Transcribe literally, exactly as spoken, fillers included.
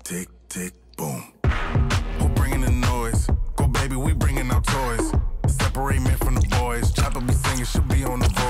tick, tick, boom. Who bringing the noise? Go baby, we bringing our toys. Separate men from the boys. Chopper be singing, she'll be on the